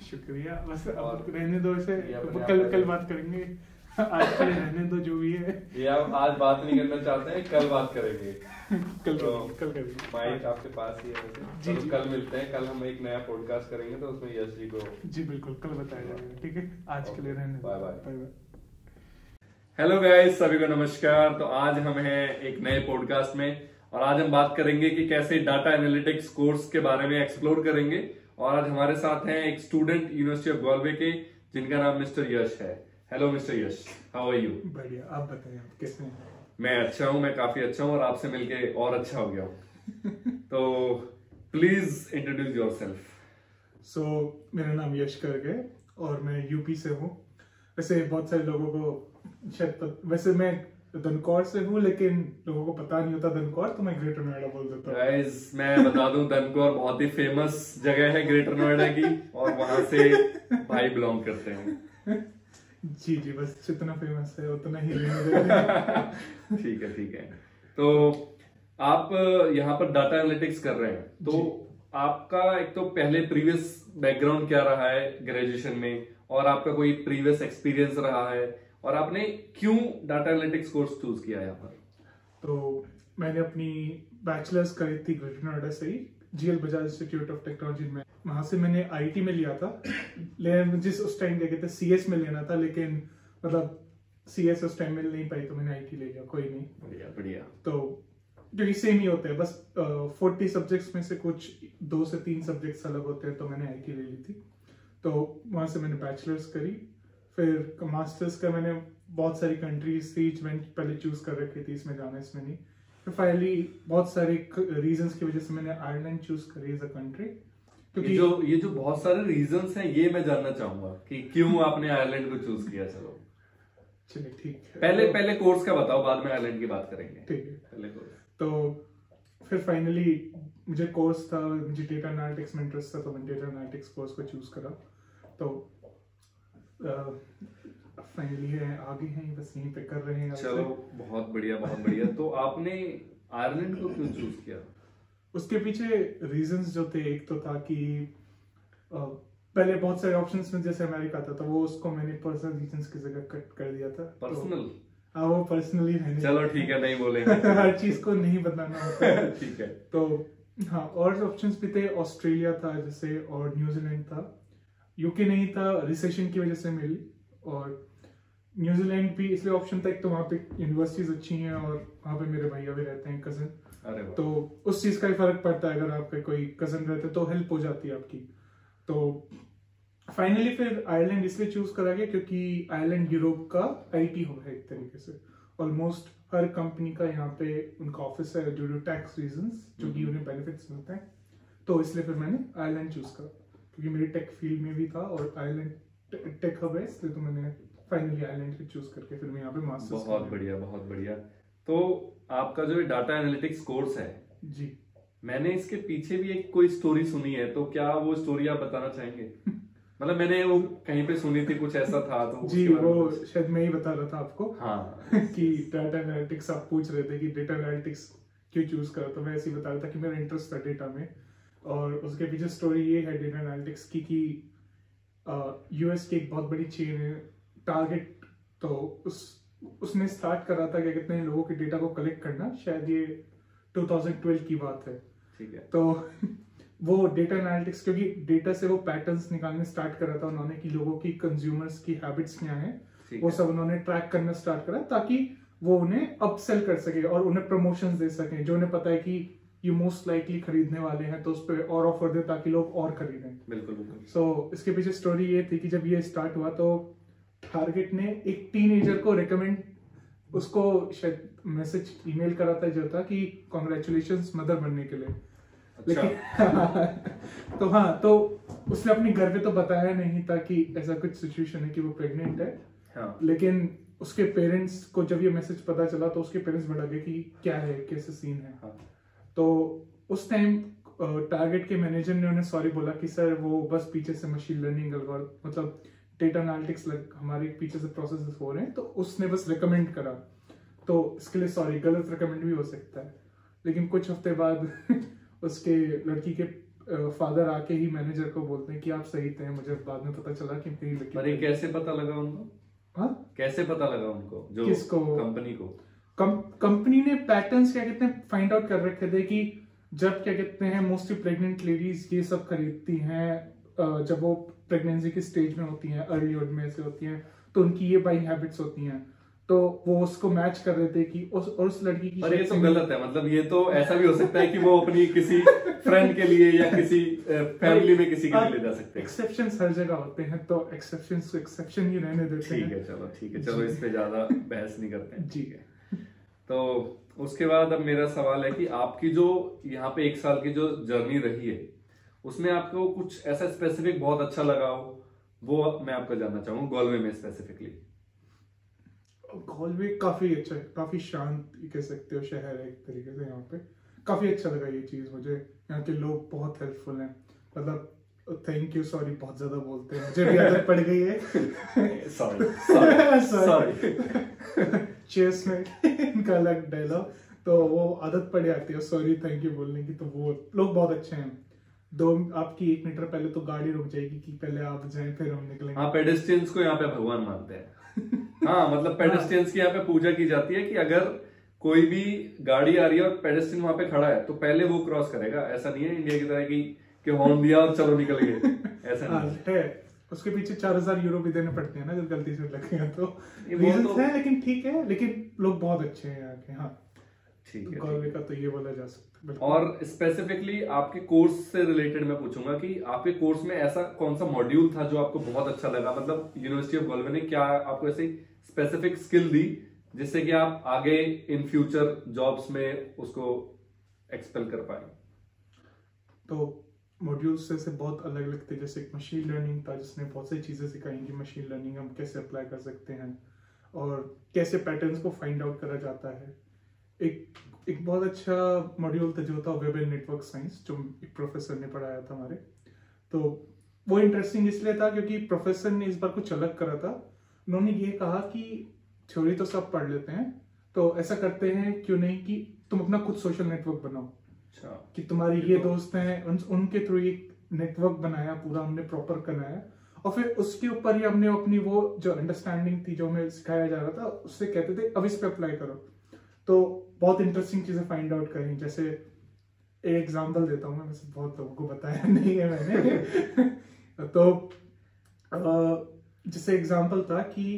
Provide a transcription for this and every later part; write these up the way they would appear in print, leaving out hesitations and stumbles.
शुक्रिया। बस और अब रहने दो इसे, ये अपने आप कल करें। कल बात करेंगे। आज के लिए रहने दो जो भी है। ये आप आज बात नहीं करना चाहते हैं, कल बात करेंगे। कल तो कल करेंगे। माइक आपके पास ही है वैसे। जी, तो जी। कल मिलते हैं, कल हम एक नया पॉडकास्ट करेंगे तो उसमें यश जी को। जी बिल्कुल, कल बताया जाएगा। ठीक है, आज के लिए रहने दो। Bye bye. Bye bye. Hello guys, सभी को नमस्कार। तो आज हम हैं एक नए पॉडकास्ट में और आज हम बात करेंगे कि कैसे डाटा एनालिटिक्स कोर्स के बारे में एक्सप्लोर करेंगे। और आज हमारे साथ हैं एक स्टूडेंट यूनिवर्सिटी ऑफ गॉलवे के, जिनका नाम मिस्टर यश है। Hello mister Yash, how are you? बढ़िया, आप बताइए आप कैसे हैं? मैं अच्छा हूँ, मैं काफी अच्छा हूँ और आपसे मिलके और अच्छा हो गया हूँ। तो प्लीज इंट्रोड्यूस योरसेल्फ। सो मेरा नाम यश गर्ग है और मैं यूपी से हूँ। वैसे बहुत सारे लोगों को शायद वैसे मैं धनकौर से हूँ, लेकिन लोगों को पता नहीं होता धनकौर, तो मैं ग्रेटर नोएडा बोल देता हूँ। गाइस, मैं बता दूं, धनकौर बहुत ही फेमस जगह है ग्रेटर नोएडा की और वहां से भाई बिलोंग करते हैं। जी जी, बस जितना फेमस है उतना ही रहने देंगे। ठीक है, ठीक है। तो आप यहाँ पर डाटा एनालिटिक्स कर रहे हैं, तो आपका एक तो पहले प्रीवियस बैकग्राउंड क्या रहा है ग्रेजुएशन में, और आपका कोई प्रीवियस एक्सपीरियंस रहा है, और आपने क्यों डाटा एनालिटिक्स कोर्स चूज किया यहाँ पर? तो मैंने अपनी बैचलर्स करी थी ग्रेटर नोएडा से ही, GL Bajaj Institute of Technology में। वहां से मैंने आईटी में लिया था, लेकिन मुझे उस टाइम क्या कहते हैं सीएस में लेना था, लेकिन मतलब सीएस उस टाइम मिल नहीं पाई, तो मैंने आईटी ले लिया। कोई नहीं, बढ़िया बढ़िया। तो क्योंकि सेम ही होता है, बस 40 सब्जेक्ट्स में से कुछ 2 से 3 सब्जेक्ट्स अलग होते हैं, तो मैंने आईटी ले ली थी। तो वहां से मैंने बैचलर्स करी, फिर मास्टर्स का मैंने बहुत सारी कंट्रीज थी, मैंने पहले चूज कर रखी थी इसमें जाना इसमें नहीं। फिर फाइनली बहुत सारे रीजंस की वजह से मैंने आयरलैंड चूज करी एज अ कंट्री। क्योंकि ये जो बहुत सारे रीजंस हैं, ये मैं जानना चाहूंगा कि क्यों आपने आयरलैंड को चूज किया। चलो चलिए ठीक है, पहले कोर्स का बताओ, बाद में आयरलैंड की बात करेंगे। ठीक है। पहले कोर्स। तो फिर फाइनली मुझे कोर्स था, मुझे डेटा एनालिटिक्स में इंटरेस्ट था, तो मैंने डेटा एनालिटिक्स कोर्स को चूज करा। तो फाइनली है आगे हैं, बस यहीं पे कर रहे हैं। चलो बहुत बढ़िया, बहुत बढ़िया। तो आपने आयरलैंड को क्यों चूज किया? उसके पीछे रीजंस जो थे, एक तो था कि पहले बहुत सारे ऑप्शंस में जैसे अमेरिका था, तो वो उसको मैंने पर्सनल रीजंस की जगह कट कर दिया था। पर्सनल? हाँ, वो पर्सनली रहने। चलो ठीक है, नहीं बोलेंगे। हर चीज को नहीं बताना होता है। ठीक है। तो हाँ, और ऑप्शंस भी थे, ऑस्ट्रेलिया था जैसे, और न्यूजीलैंड था। यूके नहीं था, रिसेशन की वजह से मिली। और न्यूजीलैंड भी इसलिए ऑप्शन था, एक तो वहाँ पे यूनिवर्सिटीज अच्छी हैं और वहाँ पे मेरे भैया भी रहते हैं, कजन। अरे वाह। तो उस चीज का ही फर्क पड़ता है, अगर आपके कोई कजन रहते तो हेल्प हो जाती है आपकी। तो फाइनली फिर आयरलैंड इसलिए चूज करा गया क्योंकि आयरलैंड यूरोप का आईटी हब है एक तरीके से। ऑलमोस्ट हर कंपनी का यहाँ पे उनका ऑफिस है, ड्यू टू टैक्स रीजंस, जो कि उन्हें बेनिफिट्स मिलते हैं। तो इसलिए फिर मैंने आयरलैंड चूज करा, क्योंकि मेरी टेक फील्ड में भी था और आयरलैंड टेक हब है, इसलिए तो मैंने फाइनली आयरलैंड को चूज करके फिर मैं यहाँ पे मास्टर्स। बहुत बढ़िया, बहुत बढ़िया। तो आपका जो डाटा एनालिटिक्स कोर्स है जी, मैंने इसके पीछे भी एक कोई स्टोरी सुनी है, तो क्या वो स्टोरी आप बताना चाहेंगे? मतलब मैंने वो कहीं पे सुनी थी, कुछ ऐसा था, तो जी वो शायद मैं ही बता रहा था आपको। हाँ। कि डाटा एनालिटिक्स आप पूछ रहे थे कि डेटा एनालिटिक्स क्यों चूज करा, तो मैं ऐसे ही बता रहा था कि मेरा इंटरेस्ट था डेटा में। और उसके पीछे स्टोरी ये है डेटा एनालिटिक्स की कि यूएस की एक बहुत बड़ी चेन है टारगेट, तो उसने स्टार्ट करा था क्या कितने लोगों के डेटा को कलेक्ट करना, शायद ये 2012 की बात है। ठीक है। तो वो डेटा एनालिटिक्स, क्योंकि डेटा से वो पैटर्न्स निकालने स्टार्ट करा था उन्होंने कि लोगों की, कंज्यूमर्स की हैबिट्स क्या हैं, वो सब उन्होंने ट्रैक करना स्टार्ट करा, ताकि वो उन्हें अपसेल कर सके और उन्हें प्रमोशंस दे सके, जो उन्हें पता है कि ये मोस्ट लाइकली खरीदने वाले हैं, तो उस पर और ऑफर दे ताकि लोग और खरीदें। बिल्कुल बिल्कुल। सो इसके पीछे स्टोरी ये थी कि जब ये स्टार्ट हुआ तो टारगेट ने एक टीनेजर को रिकमेंड, उसको शायद मैसेज ईमेल करा था जो था कि कॉन्ग्रेचुलेशंस मदर बनने के लिए। अच्छा। लेकिन तो हाँ, तो उसने अपने घर पे तो बताया नहीं था कि ऐसा कुछ सिचुएशन है कि वो प्रेग्नेंट है। हाँ। लेकिन उसके पेरेंट्स को जब ये मैसेज पता चला तो उसके पेरेंट्स बता गए कि क्या है, कैसे सीन है। हाँ। तो उस टाइम टारगेट के मैनेजर ने उन्हें सॉरी बोला कि सर वो बस पीछे से मशीन लर्निंग मतलब डेटा एनालिटिक्स हमारे पीछे से प्रोसेसेस हो रहे हैं, तो उसने बस रिकमेंड करा, तो इसके लिए सॉरी, गलत रिकमेंड भी हो सकता है। लेकिन कुछ हफ्ते बाद उसके लड़की के फादर आके ही मैनेजर को बोलते हैं कि आप सही थे, मुझे बाद में पता चला कि मेरी लकी। पर ये कैसे पता लगा उनको? हाँ, कैसे पता लगा उनको? जो किसको? कंपनी को। कंपनी ने पैटर्न्स क्या कहते हैं फाइंड आउट कर रखे थे कि जब क्या कहते हैं मोस्टली प्रेग्नेंट लेडीज ये सब खरीदती हैं, जब वो प्रेगनेंसी की स्टेज में होती हैं, अर्ली एज में से होती हैं, तो उनकी ये बाइंग हैबिट्स होती हैं, तो वो उसको मैच कर रहे थे कि उस लड़की की। पर ये तो गलत है, मतलब ये तो ऐसा भी हो सकता है कि वो अपनी किसी फ्रेंड के लिए या किसी फैमिली में किसी के लिए ले जा सकते हैं। एक्सेप्शंस हर जगह होते हैं, तो एक्सेप्शंस को एक्सेप्शन ही रहने देते हैं। ठीक है, चलो इस पे ज्यादा बहस नहीं करते हैं। जी है। तो उसके बाद अब मेरा सवाल है कि आपकी जो यहाँ पे 1 साल की जो जर्नी रही है, उसमें आपको कुछ ऐसा स्पेसिफिक बहुत अच्छा लगा हो, वो मैं आपका जानना चाहूंगा, गोलवे में स्पेसिफिकली। गोलवे काफी अच्छा है, काफी शांत कह सकते हो शहर है एक तरीके से। यहाँ पे काफी अच्छा लगा ये चीज मुझे। यहाँ के लोग बहुत हेल्पफुल हैं, मतलब थैंक यू सॉरी बहुत ज्यादा बोलते हैं, मुझे भी आदत पड़ गई है। सॉरी चेस में इनका अलग डायलॉग, तो वो आदत पड़ जाती है सॉरी थैंक यू बोलने की। तो वो लोग बहुत अच्छे हैं। आपकी 1 मीटर पहले तो गाड़ी रुक जाएगी कि पहले आप जाएं फिर हम निकलेंगे। हाँ, पेडेस्ट्रियंस को यहाँ पे भगवान मानते हैं। हाँ, मतलब पेडेस्ट्रियंस की यहाँ पे पूजा की जाती है कि अगर कोई भी गाड़ी आ रही है और पेडेस्ट्रियन वहां पे खड़ा है तो पहले वो क्रॉस करेगा। ऐसा नहीं है इंडिया की तरह कि हॉर्न दिया और चलो निकल गए, ऐसा नहीं है। उसके पीछे 4000 यूरो भी देने पड़ते हैं ना जब गलती से लग गया तो। रीजंस है, लेकिन ठीक है, लेकिन लोग बहुत अच्छे हैं यहाँ के। हाँ ठीक है, गोलवे का तो ये बोला जा सकता है। और स्पेसिफिकली आपके कोर्स से रिलेटेड मैं पूछूंगा कि आपके कोर्स में ऐसा कौन सा मॉड्यूल था जो आपको बहुत अच्छा लगा? मतलब यूनिवर्सिटी ऑफ गोलवे ने क्या आपको ऐसी स्पेसिफिक स्किल दी जिससे कि आप आगे इन फ्यूचर जॉब्स में उसको एक्सपेल कर पाए? तो मॉड्यूल्स से बहुत अलग अलग थे। जैसे एक मशीन लर्निंग था जिसने बहुत सारी चीजें सिखाई कि मशीन लर्निंग हम कैसे अप्लाई कर सकते हैं और कैसे पैटर्न्स को फाइंड आउट करा जाता है। एक बहुत अच्छा मॉड्यूल था जो था वेब एंड नेटवर्क साइंस, जो एक प्रोफेसर ने पढ़ाया था हमारे। तो वो इंटरेस्टिंग इसलिए था क्योंकि प्रोफेसर ने इस बार कुछ अलग करा था। उन्होंने ये कहा कि थ्योरी तो सब पढ़ लेते हैं, तो ऐसा करते हैं क्यों नहीं कि तुम अपना खुद सोशल नेटवर्क बनाओ। कि तुम्हारी ये दोस्त हैं, उनके थ्रू एक नेटवर्क बनाया पूरा हमने प्रॉपर बनाया, और फिर उसके ऊपर ही हमने अपनी वो जो अंडरस्टैंडिंग थी जो हमें सिखाया जा रहा था उससे कहते थे अब इस पे अप्लाई करो। तो बहुत इंटरेस्टिंग चीजें फाइंड आउट करी। जैसे एक एग्जांपल देता हूँ मैं, वैसे बहुत लोगों को बताया नहीं है मैंने। तो जैसे एग्जांपल था कि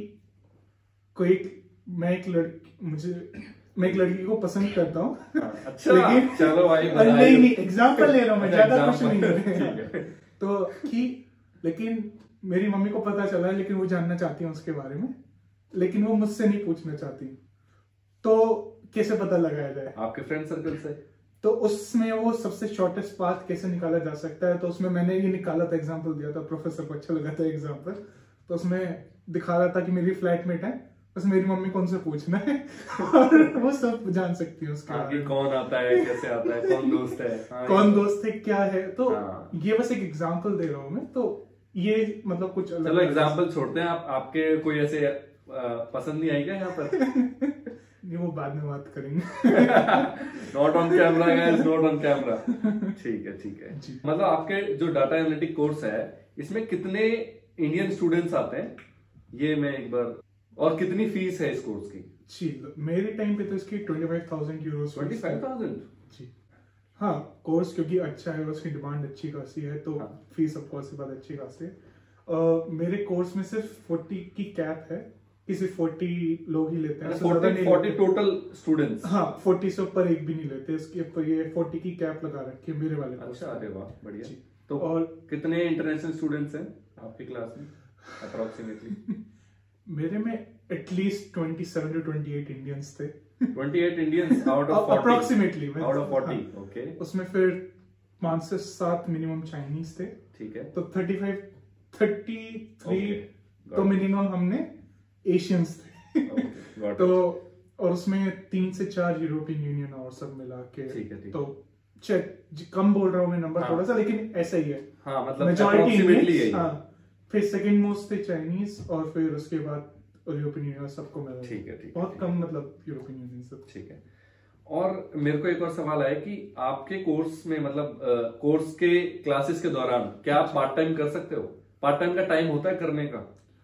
मैं एक लड़की को पसंद करता हूँ। अच्छा, लेकिन चलो भाई नहीं एग्जांपल ले रहा हूँ मैं, ज्यादा कुछ नहीं। तो कि लेकिन मेरी मम्मी को पता चला, लेकिन वो जानना चाहती है उसके बारे में, लेकिन वो मुझसे नहीं पूछना चाहती। तो कैसे पता लगाया जाए? आपके फ्रेंड सर्कल से। तो उसमें वो सबसे शॉर्टेस्ट पाथ कैसे निकाला जा सकता है, तो उसमें मैंने ये निकाला था, एग्जांपल दिया था, प्रोफेसर को अच्छा लगा था एग्जांपल। तो उसमें दिखा रहा था कि मेरी फ्लैटमेट है, बस मेरी मम्मी को उनसे पूछना है और वो सब जान सकती है उसके बारे में। कौन आता है, कैसे आता है, कौन दोस्त है, कौन दोस्त है, क्या है। तो ये बस एक एग्जांपल दे रहा हूँ मैं। तो ये मतलब कुछ अलग। चलो एग्जांपल छोड़ते हैं, आपके कोई ऐसे पसंद नहीं आई क्या यहाँ पर? नहीं, वो बाद में बात करेंगे। Not on camera guys, not on camera. ठीक है। मतलब आपके जो डाटा एनालिटिक कोर्स है इसमें कितने इंडियन स्टूडेंट्स आते हैं, ये मैं एक बार, और कितनी फीस है इस कोर्स की? जी, मेरे टाइम पे तो इसकी 25,000 यूरो। 25,000? जी हाँ, कोर्स क्योंकि अच्छा है, उसकी डिमांड अच्छी खासी है, तो फीस ऑफ कोर्स बात अच्छी खासी है। मेरे कोर्स में सिर्फ 40 की कैप है, किसी 40 लोग ही लेते हैं। 40 टोटल स्टूडेंट्स? हाँ, 40 से ऊपर एक भी नहीं लेते। इसके ऊपर ये 40 की कैप लगा रखी है मेरे वाले। अच्छा, अरे वाह, बढ़िया। तो और कितने इंटरनेशनल स्टूडेंट्स हैं आपकी क्लास में अप्रोक्सीमेटली? मेरे में एटलीस्ट 27 to 28 इंडियंस थे। 28 Indians out of 40? Approximately out of 40। Okay. उसमें फिर 5 से 7 मिनिमम चाइनीज थे। ठीक है। तो 33 तो मिनिमम हमने एशियंस थे। तो और उसमें 3 से 4 यूरोपियन यूनियन और सब मिला के। ठीक है। तो कम बोल रहा हूँ मैं नंबर थोड़ा सा, लेकिन ऐसा ही है। हाँ, मतलब मेजॉरिटी। हाँ, फिर सेकंड मोस्ट थे चाइनीज, और फिर उसके बाद यूरोपियन यूनियन सबको मिला। ठीक है। बहुत कम, मतलब यूरोपियन यूनियन सब। ठीक है। और मेरे को एक और सवाल आया कि आपके कोर्स में मतलब कोर्स के क्लासेस के दौरान क्या आप पार्ट टाइम कर सकते हो? पार्ट टाइम का टाइम होता है करने का?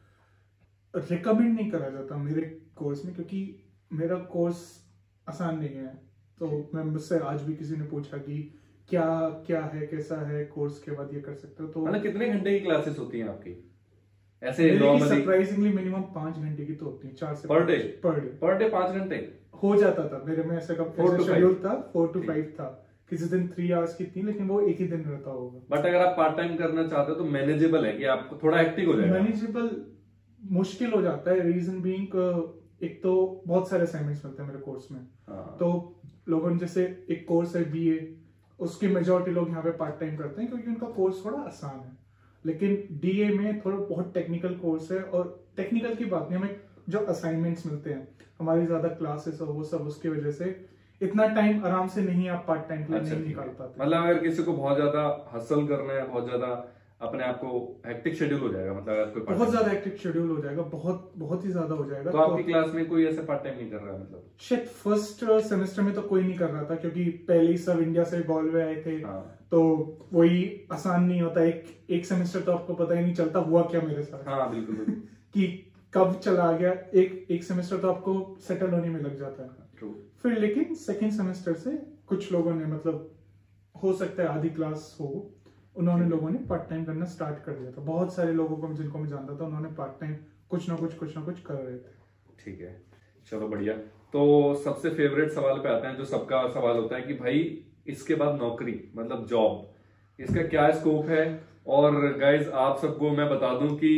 रिकमेंड नहीं करा जाता मेरे कोर्स में, क्योंकि मेरा कोर्स आसान नहीं है। तो मैं मुझसे आज भी किसी ने पूछा कि क्या क्या है, कैसा है कोर्स के बाद ये कर सकते हो, तो मतलब कितने घंटे की क्लासेस होती हैं आपकी ऐसे नॉर्मली? सरप्राइजिंगली मिनिमम 5 घंटे की तो होती है, 4 से पर डे? 5 पर डे 5 घंटे हो जाता था मेरे में। ऐसा कब 4 to 5 शेड्यूल था, 4 to 5 था। किसी दिन 3 आवर्स की थी, लेकिन वो एक ही दिन रहता होगा। बट अगर आप पार्ट टाइम करना चाहते हो तो मैनेजेबल है कि आपको थोड़ा एक्टिव हो जाएगा? मैनेजेबल मुश्किल हो जाता है। रीजन बीइंग, एक तो बहुत सारे असाइनमेंट्स मिलते हैं मेरे कोर्स में। तो लोगों ने, जैसे एक कोर्स है बीए, उसकी मेजोरिटी लोग यहाँ पे पार्ट टाइम करते हैं क्योंकि उनका कोर्स थोड़ा आसान है। लेकिन डीए में थोड़ा बहुत टेक्निकल कोर्स है, और टेक्निकल की बात नहीं, हमें जो असाइनमेंट्स मिलते हैं, हमारी ज्यादा क्लासेस और वो सब, उसकी वजह से इतना टाइम आराम से नहीं आप पार्ट टाइम के लिए नहीं निकाल पाते। मतलब अगर किसी को बहुत ज्यादा हसल करना है, बहुत ज्यादा अपने आप को हेक्टिक शेड्यूल हो जाएगा, मतलब अगर कोई बहुत ज्यादा हेक्टिक शेड्यूल हो जाएगा, बहुत बहुत ही ज्यादा हो जाएगा। तो आपकी क्लास में कोई ऐसा पार्ट टाइम नहीं कर रहा है? मतलब शायद फर्स्ट सेमेस्टर में तो कोई नहीं कर रहा था, क्योंकि पहले ही सब इंडिया से गॉलवे आए थे। तो वही आसान नहीं होता। एक सेमेस्टर तो आपको पता ही नहीं चलता हुआ क्या मेरे साथ। हाँ बिल्कुल कि कब चला गया। एक सेमेस्टर तो आपको सेटल होने में लग जाता है। फिर लेकिन सेकेंड सेमेस्टर से कुछ लोगों ने, मतलब हो सकता है आधी क्लास हो, उन्होंने लोगों ने पार्ट टाइम करना स्टार्ट कर दिया था। बहुत सारे लोगों को जिनको मैं जानता था, उन्होंने पार्ट टाइम कुछ ना कुछ कर रहे थे। ठीक है, चलो बढ़िया। तो सबसे फेवरेट सवाल पे आते हैं, जो सबका सवाल होता है कि भाई इसके बाद नौकरी, मतलब जॉब, इसका क्या स्कोप है? और गाइज आप सबको मैं बता दूं कि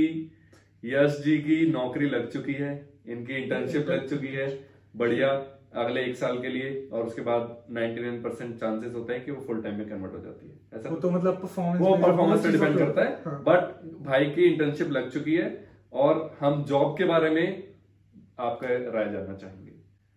यश जी की नौकरी लग चुकी है, इनकी इंटर्नशिप लग चुकी है, बढ़िया, अगले 1 साल के लिए। और उसके बाद 99% चांसेस होते हैं कि वो फुल टाइम में कन्वर्ट हो जाती है। ऐसा वो तो मतलब परफॉर्मेंस पे डिपेंड करता है। हाँ। बट भाई की इंटर्नशिप लग चुकी है, और हम जॉब के बारे में आपका राय जानना चाहेंगे।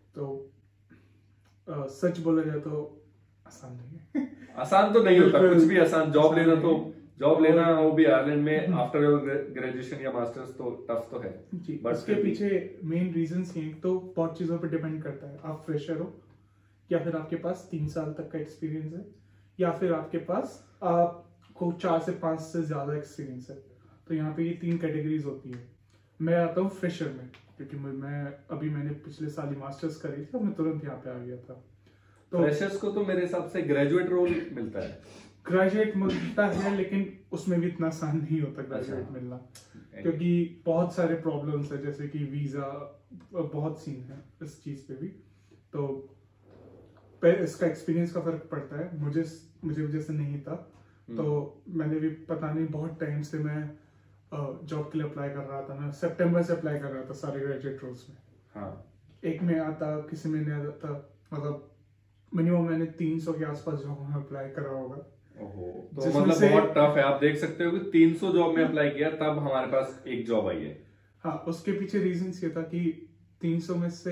तो सच बोला जाए तो आसान नहीं है। आसान तो नहीं होता कुछ भी आसान। जॉब लेना तो जॉब लेना, वो भी आयरलैंड में आफ्टर ग्रेजुएशन या मास्टर्स, तो टफ तो है जी। बट उसके पीछे मेन रीजंस ये तो बहुत चीजों पर डिपेंड करता है। आप फ्रेशर हो, या फिर आपके पास 3 साल तक का एक्सपीरियंस है, या फिर आपके पास आपको 4 से 5 से ज्यादा एक्सपीरियंस है। तो यहाँ पे ये 3 कैटेगरीज होती है। मैं आता हूँ फ्रेशर में, क्योंकि मैंने पिछले साल ही मास्टर्स करी थी, मैं तुरंत यहाँ पे आ गया था। तो फ्रेशर्स को तो मेरे हिसाब से ग्रेजुएट रोल मिलता है। ग्रेजुएट मिलता है, लेकिन उसमें भी इतना आसान नहीं होता ग्रेजुएट मिलना, क्योंकि बहुत सारे प्रॉब्लम्स है, जैसे कि वीजा, बहुत सीन है इस चीज पे भी। तो इसका एक्सपीरियंस का फर्क पड़ता है। मुझे जैसे नहीं था, तो मैंने भी पता नहीं बहुत टाइम से मैं जॉब के लिए अप्लाई कर रहा था। मैं सितंबर से अप्लाई कर रहा था सारे ग्रेजुएट रोल्स में। हाँ। एक में आता, किसी में नहीं आता, मतलब मिनिमम मैंने 300 के आसपास जॉब में अप्लाई करा होगा। तो मतलब बहुत टफ है। आप देख सकते हो कि 300 जॉब में अप्लाई किया, तब हमारे पास एक जॉब आई है। हाँ, उसके पीछे रीजन ये था कि 300 में से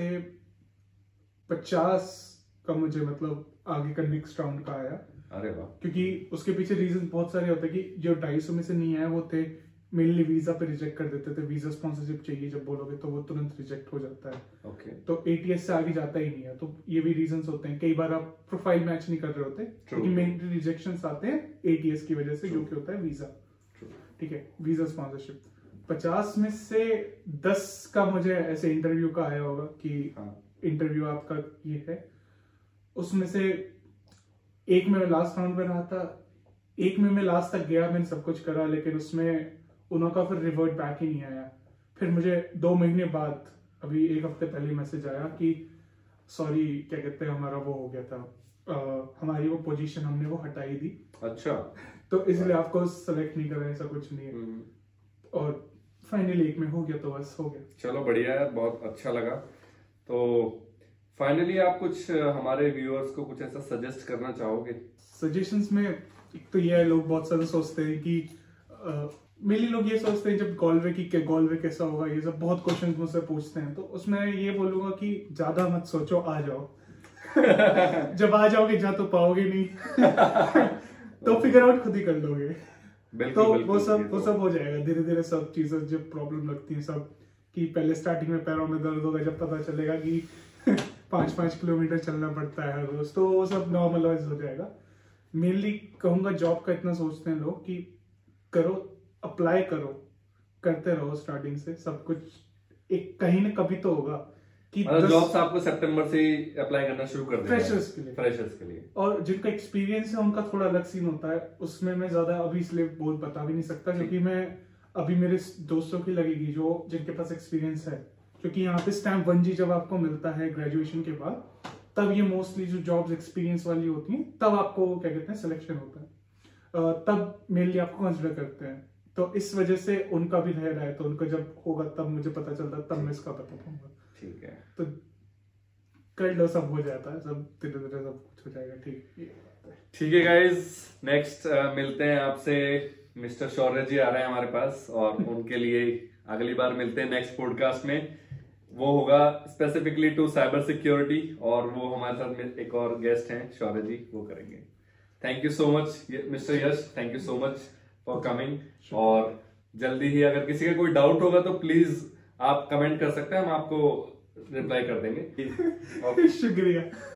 50 का मुझे मतलब आगे का नेक्स्ट राउंड का आया। अरे वाह। क्योंकि उसके पीछे रीजन बहुत सारे होते हैं कि जो 250 में से नहीं आए वो थे मेनली वीजा पे रिजेक्ट कर देते थे। वीजा स्पॉन्सरशिप चाहिए जब बोलोगे तो वो तुरंत रिजेक्ट हो जाता है। ओके। तो एटीएस से आगे जाता ही नहीं है। तो ये भी रीजंस होते हैं। कई बार आप प्रोफाइल मैच नहीं कर रहे होते, क्योंकि मेनली रिजेक्शंस आते हैं एटीएस की वजह से, जो कि होता है वीजा। ठीक है, वीजा स्पॉन्सरशिप। 50 में से 10 का मुझे ऐसे इंटरव्यू का आया होगा कि इंटरव्यू आपका ये है। उसमें से एक में लास्ट राउंड में रहा था, एक में मैं लास्ट तक गया, मैंने सब कुछ करा, लेकिन उसमें उनका फिर रिवर्ट बैक ही नहीं आया। फिर मुझे 2 महीने बाद, अभी 1 हफ्ते पहले मैसेज आया कि सॉरी, क्या कहते हैं, हमारा वो हो गया था, हमारी वो पोजीशन हमने वो हटाई दी। अच्छा। तो इसलिए आपको सेलेक्ट नहीं करा, ऐसा कुछ नहीं है। और फाइनली 1 में हो गया, तो बस हो गया। चलो बढ़िया है, बहुत अच्छा लगा। तो फाइनली आप कुछ हमारे व्यूअर्स को कुछ ऐसा सजेस्ट करना चाहोगे? सजेशंस में एक तो ये है, लोग बहुत सारे सोचते हैं कि मेनली लोग ये सोचते हैं जब गॉलवे कैसा होगा, ये सब बहुत क्वेश्चंस मुझसे पूछते हैं। तो उसमें ये बोलूंगा कि ज्यादा मत सोचो, आ जाओ। जब आ जाओगे जा तो पाओगे नहीं। तो फिगर आउट खुद ही कर लोगे। तो वो सब हो जाएगा धीरे धीरे। सब चीजें जो प्रॉब्लम लगती है सब, कि पहले स्टार्टिंग में पैरों में दर्द होगा, जब पता चलेगा कि 5-5 किलोमीटर चलना पड़ता है हर रोज, तो वो सब नॉर्मलाइज हो जाएगा। मेनली कहूंगा जॉब का इतना सोचते हैं लोग कि करो, अप्लाई करो, करते रहो स्टार्टिंग से, सब कुछ एक कहीं ना कभी तो होगा कि जॉब्स आपको सितंबर से अप्लाई करना शुरू कर देना फ्रेशर्स के लिए। और जिनका एक्सपीरियंस है उनका थोड़ा अलग सीन होता है, उसमें मैं ज्यादा अभी इसलिए बता भी नहीं सकता, क्योंकि मैं अभी मेरे दोस्तों की लगेगी जो जिनके पास एक्सपीरियंस है, क्योंकि यहाँ पे स्टैम्प 1G जब आपको मिलता है ग्रेजुएशन के बाद, तब ये मोस्टली जो जॉब्स एक्सपीरियंस वाली होती हैं तब आपको क्या कहते हैं सिलेक्शन होता है, तब मेनली आपको कंसिडर करते हैं। तो इस वजह से उनका भी रह रहा है, तो उनका जब होगा तब मुझे पता चलता, तब मैं इसका पता पाऊंगा। ठीक है, तो कर लो, सब हो जाता है, सब धीरे धीरे सब कुछ हो जाएगा। ठीक है गाइज, नेक्स्ट मिलते हैं आपसे। मिस्टर शौर्य जी आ रहे हैं हमारे पास, और उनके लिए अगली बार मिलते हैं नेक्स्ट पॉडकास्ट में। वो होगा स्पेसिफिकली टू साइबर सिक्योरिटी, और वो हमारे साथ एक और गेस्ट हैं शौर्य जी, वो करेंगे। Thank you so much mister Yash, thank you so much for coming. और जल्दी ही अगर किसी का कोई डाउट होगा तो प्लीज आप कमेंट कर सकते हैं, हम आपको रिप्लाई कर देंगे। शुक्रिया।